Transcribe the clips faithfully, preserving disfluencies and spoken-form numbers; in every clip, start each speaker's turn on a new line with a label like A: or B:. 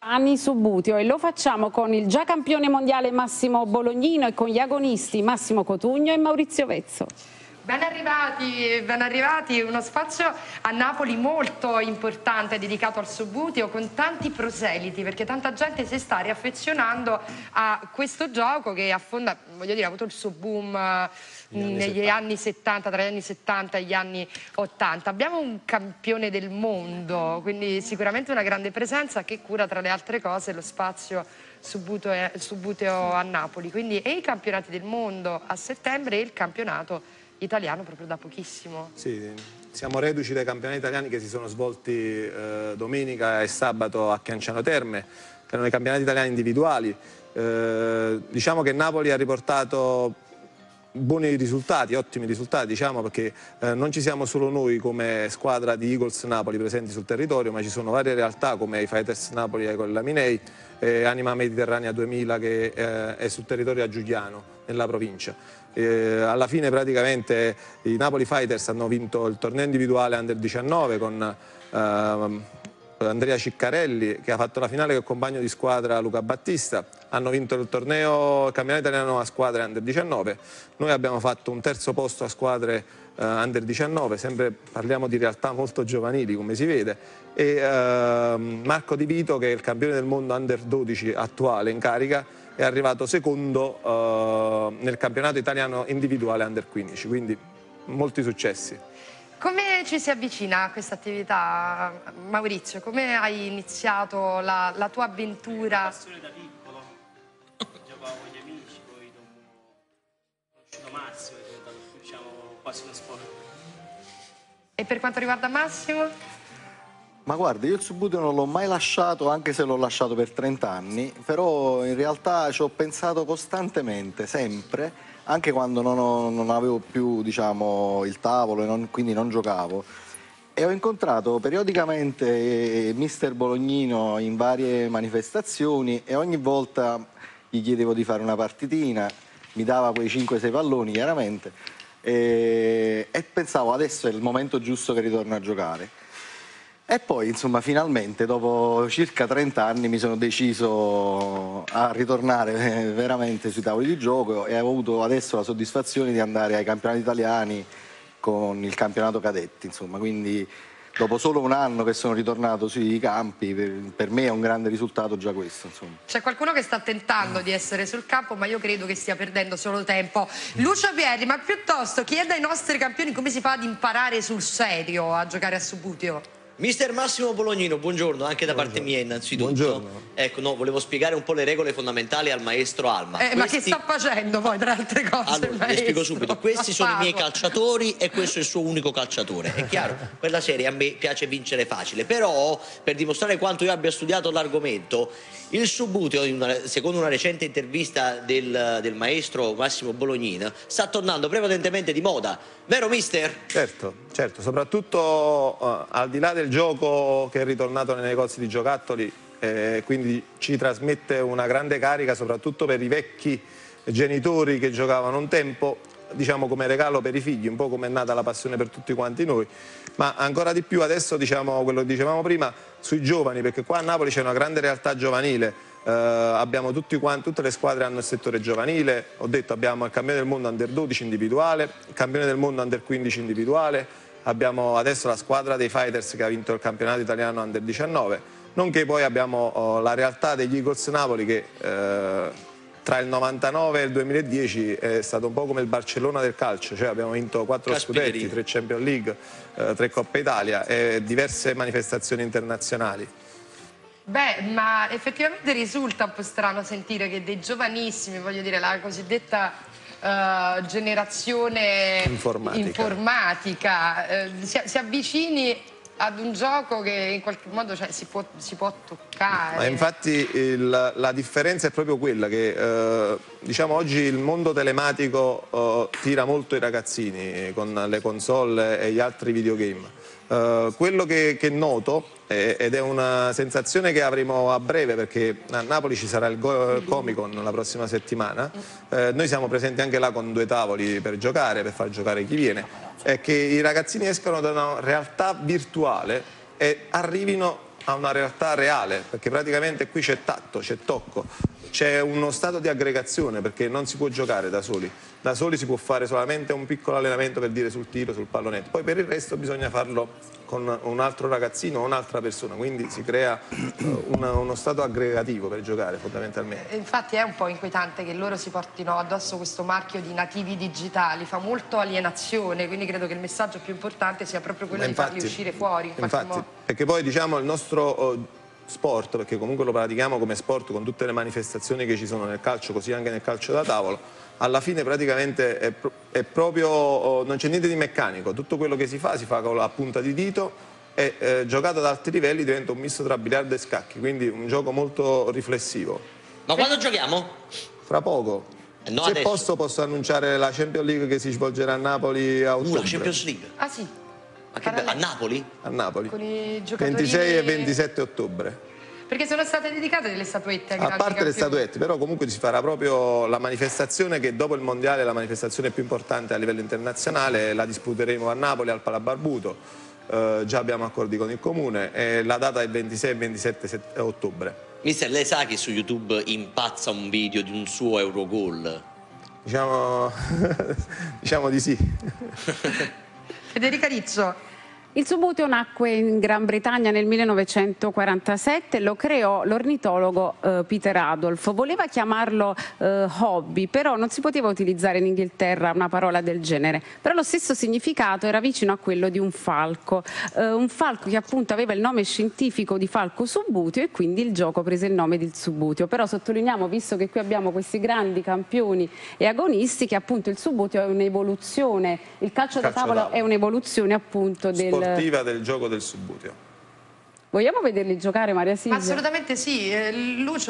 A: Anni su Buteo, e lo facciamo con il già campione mondiale Massimo Bolognino e con gli agonisti Massimo Cotugno e Maurizio Vezzo.
B: Ben arrivati, ben arrivati, uno spazio a Napoli molto importante dedicato al Subbuteo, con tanti proseliti, perché tanta gente si sta riaffezionando a questo gioco che affonda, voglio dire, ha avuto il suo boom negli anni settanta, tra gli anni settanta e gli anni ottanta. Abbiamo un campione del mondo, quindi sicuramente una grande presenza che cura, tra le altre cose, lo spazio Subbuteo, Subbuteo a Napoli. Quindi e i campionati del mondo a settembre e il campionato italiano proprio da pochissimo.
C: Sì, siamo reduci dai campionati italiani che si sono svolti eh, domenica e sabato a Chianciano Terme, che erano i campionati italiani individuali. Eh, diciamo che Napoli ha riportato buoni risultati, ottimi risultati, diciamo, perché eh, non ci siamo solo noi come squadra di Eagles Napoli presenti sul territorio, ma ci sono varie realtà come i Fighters Napoli e la Minei, eh, Anima Mediterranea duemila che eh, è sul territorio a Giuliano, nella provincia. Eh, alla fine praticamente i Napoli Fighters hanno vinto il torneo individuale Under diciannove con eh, Andrea Ciccarelli, che ha fatto la finale con il compagno di squadra Luca Battista. Hanno vinto il torneo il campionato italiano a squadre Under diciannove. Noi abbiamo fatto un terzo posto a squadre uh, Under diciannove, sempre parliamo di realtà molto giovanili, come si vede. E uh, Marco Di Vito, che è il campione del mondo Under dodici attuale in carica, è arrivato secondo uh, nel campionato italiano individuale Under quindici, quindi molti successi.
B: Come ci si avvicina a questa attività, Maurizio? Come hai iniziato la, la tua avventura?
D: Una passione da piccolo, giocavo con gli amici, poi dopo ho conosciuto Massimo, è diventato, diciamo, quasi uno sport.
B: E per quanto riguarda Massimo?
E: Ma guarda, io il Subbuteo non l'ho mai lasciato, anche se l'ho lasciato per trenta anni, però in realtà ci ho pensato costantemente, sempre, anche quando non, ho, non avevo più, diciamo, il tavolo e non, quindi non giocavo. E ho incontrato periodicamente mister Bolognino in varie manifestazioni e ogni volta gli chiedevo di fare una partitina, mi dava quei cinque sei palloni chiaramente, e, e pensavo adesso è il momento giusto che ritorno a giocare. E poi, insomma, finalmente, dopo circa trenta anni, mi sono deciso a ritornare veramente sui tavoli di gioco e ho avuto adesso la soddisfazione di andare ai campionati italiani con il campionato cadetti, insomma, quindi dopo solo un anno che sono ritornato sui campi, per, per me è un grande risultato già questo, insomma.
B: C'è qualcuno che sta tentando di essere sul campo, ma io credo che stia perdendo solo tempo. Lucio Pierri, ma piuttosto chieda ai nostri campioni come si fa ad imparare sul serio a giocare a Subbuteo.
F: Mister Massimo Bolognino, buongiorno anche da buongiorno. Parte mia innanzitutto.
C: Buongiorno.
F: Ecco, no, volevo spiegare un po' le regole fondamentali al maestro Alma.
B: Eh, Questi... Ma che sta facendo poi, tra altre cose?
F: Allora, le spiego subito. Questi sono i miei calciatori e questo è il suo unico calciatore. È chiaro, per la serie a me piace vincere facile, però per dimostrare quanto io abbia studiato l'argomento, il Subbuteo, secondo una recente intervista del, del maestro Massimo Bolognino, sta tornando prevalentemente di moda. Vero, mister?
C: Certo, certo, soprattutto uh, al di là del gioco che è ritornato nei negozi di giocattoli, eh, quindi ci trasmette una grande carica soprattutto per i vecchi genitori che giocavano un tempo, diciamo come regalo per i figli, un po' come è nata la passione per tutti quanti noi, ma ancora di più adesso, diciamo quello che dicevamo prima, sui giovani, perché qua a Napoli c'è una grande realtà giovanile. Uh, abbiamo tutti quanti, tutte le squadre hanno il settore giovanile, ho detto abbiamo il campione del mondo Under dodici individuale, il campione del mondo Under quindici individuale, abbiamo adesso la squadra dei Fighters che ha vinto il campionato italiano Under diciannove, nonché poi abbiamo uh, la realtà degli Eagles Napoli che uh, tra il novantanove e il duemiladieci è stato un po' come il Barcellona del calcio, cioè abbiamo vinto quattro scudetti, tre Champions League, uh, tre Coppa Italia e diverse manifestazioni internazionali.
B: Beh, ma effettivamente risulta un po' strano sentire che dei giovanissimi, voglio dire, la cosiddetta uh, generazione
C: informatica,
B: informatica uh, si, si avvicini ad un gioco che in qualche modo, cioè, si, può, si può toccare.
C: Ma infatti il, la differenza è proprio quella che eh, diciamo oggi il mondo telematico eh, tira molto i ragazzini con le console e gli altri videogame. Uh, quello che, che noto eh, ed è una sensazione che avremo a breve, perché a Napoli ci sarà il Comic-Con la prossima settimana, eh, noi siamo presenti anche là con due tavoli per giocare, per far giocare chi viene, è che i ragazzini escono da una realtà virtuale e arrivino a una realtà reale, perché praticamente qui c'è tatto, c'è tocco, c'è uno stato di aggregazione, perché non si può giocare da soli. Da soli si può fare solamente un piccolo allenamento, per dire, sul tiro, sul pallonetto, poi per il resto bisogna farlo con un altro ragazzino o un'altra persona, quindi si crea una, uno stato aggregativo per giocare fondamentalmente.
B: Infatti è un po' inquietante che loro si portino addosso questo marchio di nativi digitali, fa molto alienazione, quindi credo che il messaggio più importante sia proprio quello
C: infatti,
B: di farli uscire fuori. In
C: infatti,
B: modo.
C: Perché poi diciamo il nostro oh, sport, perché comunque lo pratichiamo come sport con tutte le manifestazioni che ci sono nel calcio, così anche nel calcio da tavolo, alla fine praticamente è, è proprio, oh, non c'è niente di meccanico, tutto quello che si fa si fa con la punta di dito e eh, giocato ad alti livelli diventa un misto tra biliardo e scacchi, quindi un gioco molto riflessivo.
F: Ma quando giochiamo?
C: Fra poco.
F: No,
C: Se
F: adesso.
C: posso posso annunciare la Champions League che si svolgerà a Napoli a ottobre.
F: Uh, la Champions League?
B: Ah sì,
F: Ma che bello, a Napoli?
C: A Napoli.
B: con i giocatori...
C: ventisei e ventisette ottobre.
B: Perché sono state dedicate delle statuette ai
C: A
B: grandi
C: parte le
B: campioni.
C: statuette, però comunque si farà proprio la manifestazione che dopo il mondiale è la manifestazione più importante a livello internazionale, la disputeremo a Napoli al Palabarbuto, eh, già abbiamo accordi con il comune e la data è ventisei e ventisette ottobre.
F: Mister, lei sa che su YouTube impazza un video di un suo Eurogol?
C: Diciamo, diciamo di sì.
B: Federica Riccio.
A: Il Subbuteo nacque in Gran Bretagna nel millenovecentoquarantasette, lo creò l'ornitologo eh, Peter Adolf. Voleva chiamarlo eh, hobby, però non si poteva utilizzare in Inghilterra una parola del genere. Però lo stesso significato era vicino a quello di un falco, eh, un falco che appunto aveva il nome scientifico di falco subbuteo e quindi il gioco prese il nome di Subbuteo. Però sottolineiamo, visto che qui abbiamo questi grandi campioni e agonisti, che appunto il Subbuteo è un'evoluzione, il calcio, calcio da tavola, tavola è un'evoluzione appunto del
C: del gioco del Subbuteo.
A: Vogliamo vederli giocare, Maria Silvia?
B: Assolutamente sì. Lucio,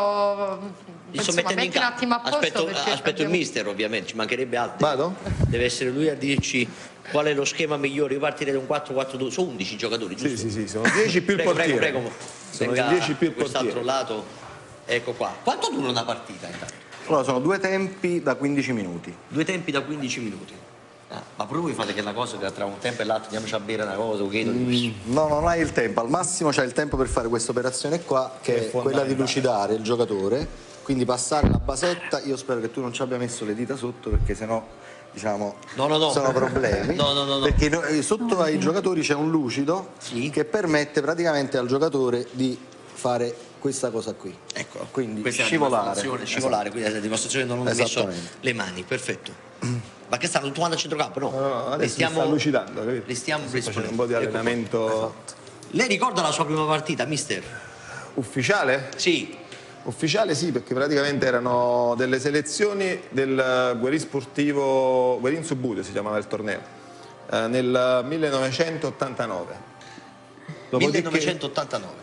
B: io
F: Gli sto mettendo in
B: metti un attimo a posto.
F: Aspetto,
B: perché
F: aspetto
B: abbiamo...
F: il mister, ovviamente, ci mancherebbe altro.
C: Vado?
F: Deve essere lui a dirci qual è lo schema migliore. Io partirei da un quattro quattro due. Sono undici giocatori, giusto?
C: Sì, sì, sì, sono dieci più il
F: prego,
C: portiere.
F: Prego, prego.
C: Sono
F: Venga
C: dieci più il
F: quest'altro
C: portiere.
F: lato. Ecco qua. Quanto dura una partita intanto?
E: Allora, sono due tempi da quindici minuti.
F: Due tempi da quindici minuti. Ah, ma pure voi fate che la cosa che tra un tempo e l'altro andiamoci a bere una cosa,
E: mm, no, non hai il tempo, al massimo c'hai il tempo per fare questa operazione qua, che è, è quella di lucidare il giocatore, quindi passare la basetta. Io spero che tu non ci abbia messo le dita sotto, perché sennò diciamo
F: no, no, no.
E: sono problemi.
F: no, no, no, no.
E: Perché no, sotto ai giocatori c'è un lucido,
F: sì,
E: che permette praticamente al giocatore di fare questa cosa qui.
F: Ecco,
E: quindi
F: questa
E: scivolare.
F: È la dimostrazione, scivolare,
E: esatto.
F: Quindi è la dimostrazione che non ho messo le mani, perfetto. Ma che stanno tutti a centrocampo? No,
C: no, no adesso
F: li stiamo
C: sta lucidando, capito?
F: Li stiamo
C: facendo un po' di allenamento.
F: Esatto. Lei ricorda la sua prima partita, mister?
C: Ufficiale?
F: Sì.
C: Ufficiale sì, perché praticamente erano delle selezioni del Guerin Sportivo, Guerin Subbuteo si chiamava il torneo, eh, nel millenovecentottantanove. Dopodiché,
F: millenovecentottantanove.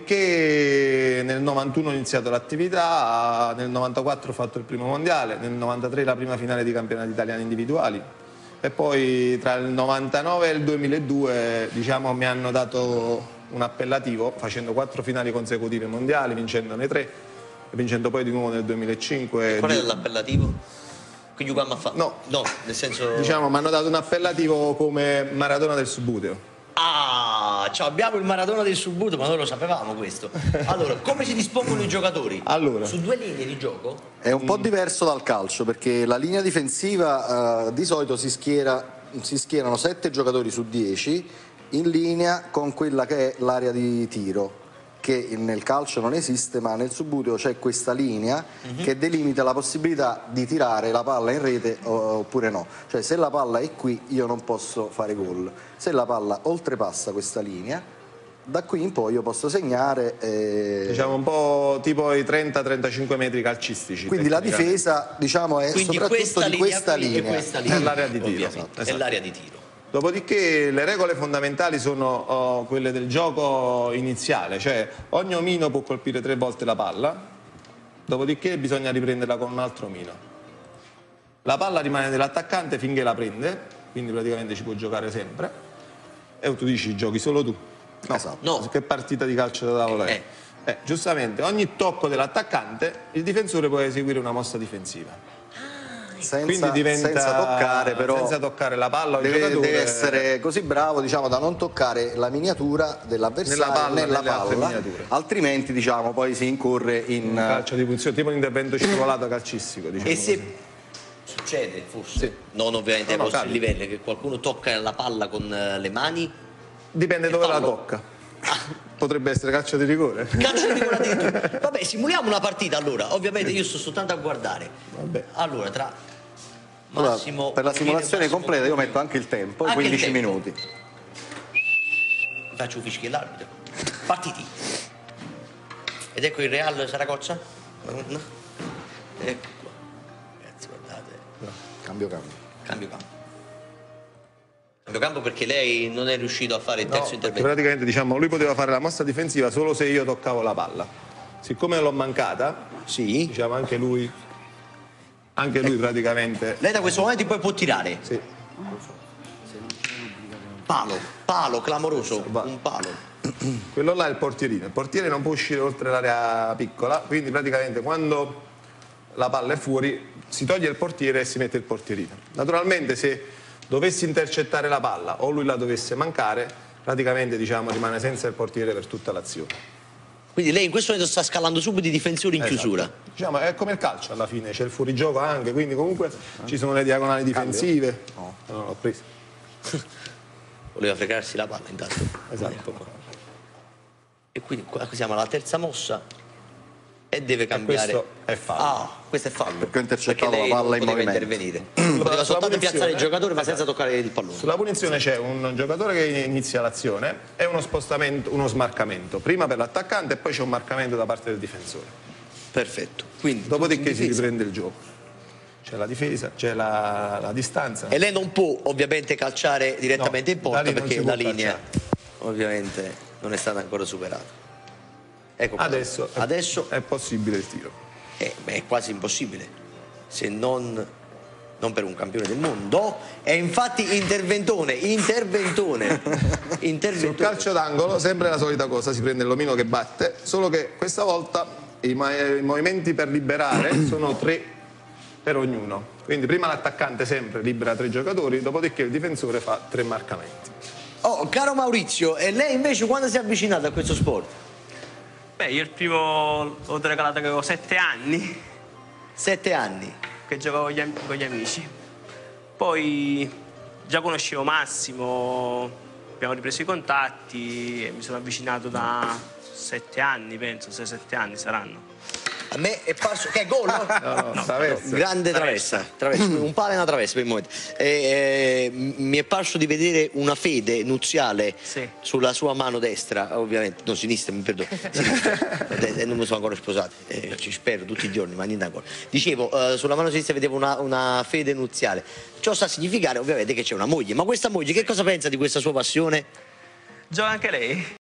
C: Dopodiché nel novantuno ho iniziato l'attività, nel novantaquattro ho fatto il primo mondiale, nel novantatré la prima finale di campionati italiani individuali e poi tra il novantanove e il duemiladue diciamo, mi hanno dato un appellativo facendo quattro finali consecutive mondiali, vincendone tre e vincendo poi di nuovo nel duemilacinque.
F: Qual
C: di...
F: è l'appellativo? Quindi qua mi ha fatto?
C: No,
F: no, nel senso...
C: Diciamo, mi hanno dato un appellativo come Maradona del Subbuteo.
F: Ah, cioè abbiamo il Maradona del Subbuteo, ma noi lo sapevamo questo. Allora, come si dispongono i giocatori?
C: Allora.
F: Su due linee di gioco?
E: È un po' diverso dal calcio, perché la linea difensiva eh, di solito si, schiera, si schierano sette giocatori su dieci in linea con quella che è l'area di tiro, che nel calcio non esiste, ma nel Subbuteo c'è questa linea uh-huh. che delimita la possibilità di tirare la palla in rete oppure no. Cioè se la palla è qui io non posso fare gol, se la palla oltrepassa questa linea da qui in poi io posso segnare. E...
C: Diciamo un po' tipo i trenta trentacinque metri calcistici.
E: Quindi la difesa diciamo è
F: Quindi
E: soprattutto di questa linea.
F: E questa linea.
C: È l'area di tiro.
F: Esatto. È l'area di tiro.
C: Dopodiché le regole fondamentali sono oh, quelle del gioco iniziale, cioè ogni omino può colpire tre volte la palla, dopodiché bisogna riprenderla con un altro omino. La palla rimane dell'attaccante finché la prende, quindi praticamente ci può giocare sempre. E tu dici giochi solo tu? No,
E: esatto.
F: No.
C: Che partita di calcio da tavola è?
F: Eh.
C: Eh, giustamente ogni tocco dell'attaccante il difensore può eseguire una mossa difensiva.
E: senza,
C: quindi diventa,
E: senza toccare però
C: senza toccare la palla o il
E: deve,
C: giocatore.
E: deve essere così bravo, diciamo, da non toccare la miniatura dell'avversario
C: Nella palla,
E: nella
C: nelle altre
E: palla,
C: miniature.
E: altrimenti diciamo poi si incorre in
C: Un calcio di punizione, tipo un intervento scivolato calcistico, diciamo
F: E se
C: così.
F: succede, forse,
C: Sì.
F: non ovviamente
C: No,
F: ai
C: no,
F: vostri
C: capita.
F: livelli, che qualcuno tocca la palla con eh, le mani,
C: Dipende
F: E
C: dove la
F: fallo.
C: tocca. Potrebbe essere calcio di rigore.
F: calcio di rigore addirittura. Vabbè, simuliamo una partita allora. Ovviamente io sto soltanto a guardare.
C: Vabbè.
F: Allora, tra
E: Allora,
F: Massimo...
E: per la simulazione
F: Massimo-
E: completa io metto anche il tempo,
F: Anche il
E: quindici
F: tempo.
E: minuti.
F: Faccio un fischio l'arbitro. Partiti. Ed ecco il Real Saragozza. Ecco qua. Ragazzi, guardate.
E: Cambio cambio.
F: Cambio campo. Cambio campo perché lei non è riuscito a fare il terzo
C: No, perché
F: intervento.
C: praticamente diciamo, lui poteva fare la mossa difensiva solo se io toccavo la palla. Siccome l'ho mancata,
F: Sì.
C: diciamo anche lui, anche lui praticamente.
F: Lei da questo momento poi può tirare.
C: Sì.
F: Palo, palo, clamoroso.
C: Va.
F: Un palo.
C: Quello là è il portierino. Il portiere non può uscire oltre l'area piccola, quindi praticamente quando la palla è fuori si toglie il portiere e si mette il portierino. Naturalmente se dovessi intercettare la palla o lui la dovesse mancare, praticamente diciamo rimane senza il portiere per tutta l'azione.
F: Quindi lei in questo momento sta scalando subito i difensori in
C: Esatto.
F: chiusura.
C: Diciamo, è come il calcio alla fine, c'è il fuorigioco anche, quindi comunque ci sono le diagonali difensive. No, non l'ho preso.
F: Voleva fregarsi la palla intanto.
C: Esatto.
F: E quindi qua siamo alla terza mossa e deve cambiare.
C: questo è fallo.
F: Ah, questo è fallo.
E: Perché ho intercettato
F: Perché lei
E: la palla
F: non
E: in
F: poteva
E: movimento.
F: intervenire.
C: Sulla
F: Poteva soltanto
C: punizione,
F: piazzare il giocatore ma senza
C: esatto.
F: toccare il pallone.
C: Sulla punizione c'è un giocatore che inizia l'azione e uno spostamento, uno smarcamento, prima per l'attaccante e poi c'è un marcamento da parte del difensore.
F: Perfetto. Quindi,
C: Dopodiché si
F: difesa.
C: riprende il gioco. C'è la difesa, c'è la, la distanza.
F: E lei non può ovviamente calciare direttamente
C: No,
F: in porta
C: da lì non
F: perché
C: si
F: la
C: può
F: linea ovviamente non è stata ancora superata. Ecco qua.
C: Adesso, è-
F: Adesso
C: è possibile il tiro.
F: eh, beh, è quasi impossibile se non, non per un campione del mondo. E infatti interventone, interventone,
C: Sul
F: interventone.
C: calcio d'angolo sempre la solita cosa, si prende l'omino che batte, solo che questa volta i, ma- i movimenti per liberare sono tre per ognuno. Quindi prima l'attaccante sempre libera tre giocatori, dopodiché il difensore fa tre marcamenti.
F: Oh, caro Maurizio, e lei invece quando si è avvicinato a questo sport?
D: Beh, io il primo l'ho regalato che avevo sette anni,
F: Sette anni.
D: che giocavo con gli, am- con gli amici. Poi già conoscevo Massimo, abbiamo ripreso i contatti e mi sono avvicinato da sette anni, penso, sei sette anni saranno.
F: A me è parso... Che è gol, no?
C: No, no, traversa.
F: Grande traversa, traversa, un palo e una traversa per il momento. E, eh, m- mi è parso di vedere una fede nuziale
D: Sì.
F: sulla sua mano destra, ovviamente, no, sinistra, mi perdono, sinistra. Eh, non mi sono ancora sposato, eh, ci spero tutti i giorni, ma niente ancora. Dicevo, eh, sulla mano sinistra vedevo una, una fede nuziale. Ciò sta a significare ovviamente che c'è una moglie, ma questa moglie che cosa pensa di questa sua passione?
D: Gioca anche lei?